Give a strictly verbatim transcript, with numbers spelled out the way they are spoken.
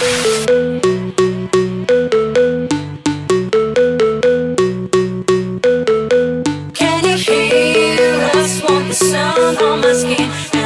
Can you hear us? Want the sun on my skin?